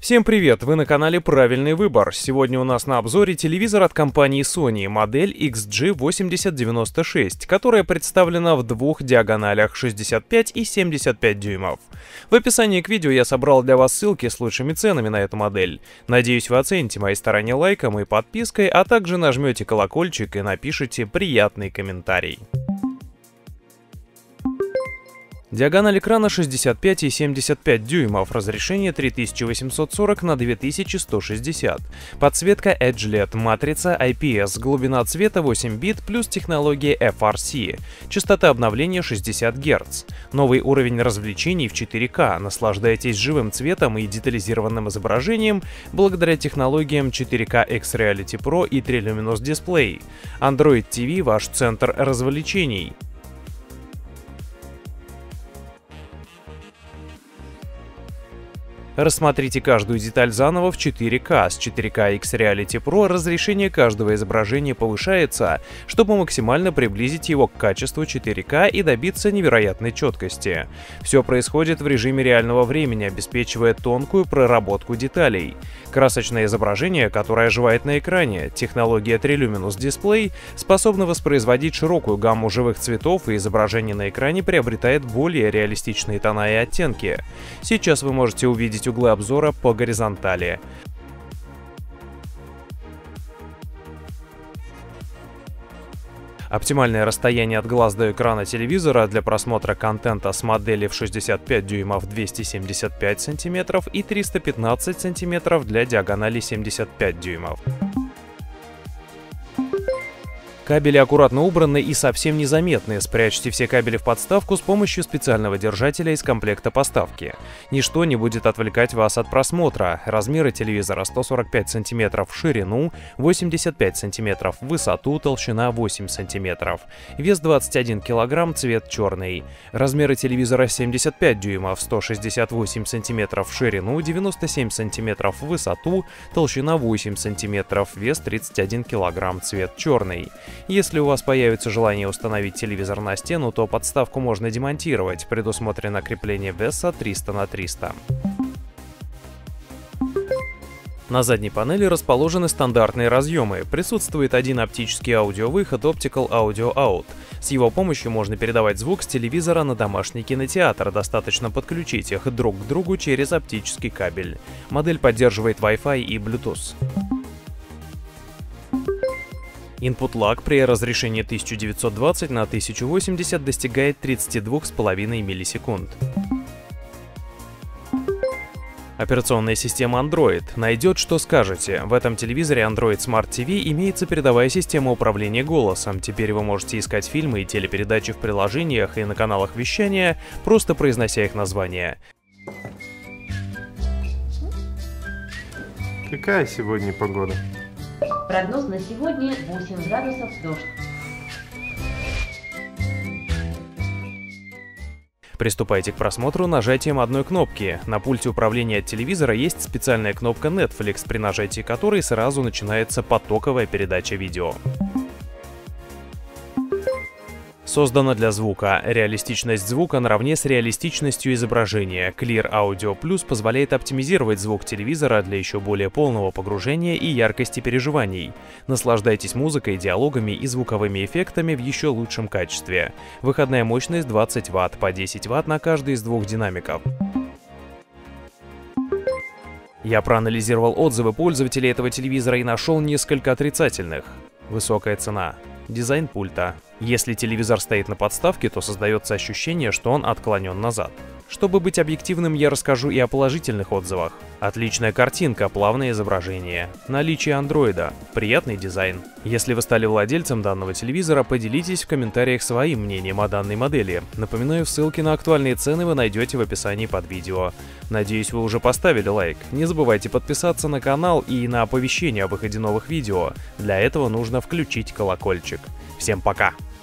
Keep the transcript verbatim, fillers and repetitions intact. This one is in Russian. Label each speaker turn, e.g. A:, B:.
A: Всем привет! Вы на канале Правильный выбор. Сегодня у нас на обзоре телевизор от компании Sony, модель икс джи восемьдесят девяносто шесть, которая представлена в двух диагоналях шестьдесят пять и семьдесят пять дюймов. В описании к видео я собрал для вас ссылки с лучшими ценами на эту модель. Надеюсь, вы оцените мои старания лайком и подпиской, а также нажмете колокольчик и напишите приятный комментарий. Диагональ экрана шестьдесят пять и семьдесят пять дюймов, разрешение три тысячи восемьсот сорок на две тысячи сто шестьдесят. Подсветка Edge эл и ди, матрица ай пи эс, глубина цвета восемь бит плюс технология эф ар си. Частота обновления шестьдесят герц. Новый уровень развлечений в четыре ка. Наслаждайтесь живым цветом и детализированным изображением благодаря технологиям четыре ка X-Reality Pro и три Luminous Display. Android ти ви – ваш центр развлечений. Рассмотрите каждую деталь заново в четыре ка. С четыре ка X-Reality Pro разрешение каждого изображения повышается, чтобы максимально приблизить его к качеству четыре ка и добиться невероятной четкости. Все происходит в режиме реального времени, обеспечивая тонкую проработку деталей. Красочное изображение, которое оживает на экране, технология три Luminous Display способна воспроизводить широкую гамму живых цветов, и изображение на экране приобретает более реалистичные тона и оттенки. Сейчас вы можете увидеть углы обзора по горизонтали. Оптимальное расстояние от глаз до экрана телевизора для просмотра контента с модели в шестьдесят пять дюймов двести семьдесят пять сантиметров и триста пятнадцать сантиметров для диагонали семьдесят пять дюймов. Кабели аккуратно убраны и совсем незаметны. Спрячьте все кабели в подставку с помощью специального держателя из комплекта поставки. Ничто не будет отвлекать вас от просмотра. Размеры телевизора сто сорок пять сантиметров в ширину, восемьдесят пять сантиметров в высоту, толщина восемь сантиметров. Вес двадцать один килограмм, цвет черный. Размеры телевизора семьдесят пять дюймов, сто шестьдесят восемь сантиметров в ширину, девяносто семь сантиметров в высоту, толщина восемь сантиметров, вес тридцать один килограмм, цвет черный. Если у вас появится желание установить телевизор на стену, то подставку можно демонтировать. Предусмотрено крепление веса триста на триста. На задней панели расположены стандартные разъемы. Присутствует один оптический аудиовыход Optical Audio Out. С его помощью можно передавать звук с телевизора на домашний кинотеатр. Достаточно подключить их друг к другу через оптический кабель. Модель поддерживает Wi-Fi и Bluetooth. Input lag при разрешении тысяча девятьсот двадцать на тысячу восемьдесят достигает тридцати двух с половиной миллисекунд. Операционная система Android. Найдет, что скажете. В этом телевизоре Android Smart ти ви имеется передовая система управления голосом. Теперь вы можете искать фильмы и телепередачи в приложениях и на каналах вещания, просто произнося их название.
B: Какая сегодня погода?
C: Прогноз на сегодня восемь градусов дождь.
A: Приступайте к просмотру нажатием одной кнопки. На пульте управления от телевизора есть специальная кнопка Netflix, при нажатии которой сразу начинается потоковая передача видео. Создана для звука. Реалистичность звука наравне с реалистичностью изображения. Clear Audio Plus позволяет оптимизировать звук телевизора для еще более полного погружения и яркости переживаний. Наслаждайтесь музыкой, диалогами и звуковыми эффектами в еще лучшем качестве. Выходная мощность двадцать ватт, по десять ватт на каждый из двух динамиков. Я проанализировал отзывы пользователей этого телевизора и нашел несколько отрицательных. Высокая цена. Дизайн пульта. Если телевизор стоит на подставке, то создается ощущение, что он отклонен назад. Чтобы быть объективным, я расскажу и о положительных отзывах. Отличная картинка, плавное изображение, наличие андроида, приятный дизайн. Если вы стали владельцем данного телевизора, поделитесь в комментариях своим мнением о данной модели. Напоминаю, ссылки на актуальные цены вы найдете в описании под видео. Надеюсь, вы уже поставили лайк. Не забывайте подписаться на канал и на оповещения о выходе новых видео. Для этого нужно включить колокольчик. Всем пока!